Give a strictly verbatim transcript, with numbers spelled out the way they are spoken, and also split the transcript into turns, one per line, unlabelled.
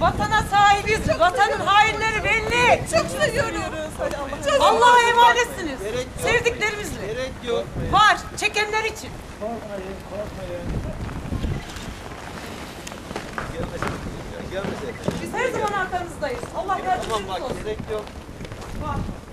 Vatana sahibiz. Vatanın hainleri belli.
Çok seviyoruz.
Allah'a emanetsiniz.
Gerek yok.
Sevdiklerimizle.
Gerek yok.
Var. Çekenler için.
Korkmayın, korkmayın. Gelmesin. Gelmesin.
Biz her zaman arkanızdayız. Allah yardımcınız
Tamam bak,
olsun.
gerek yok.
Var.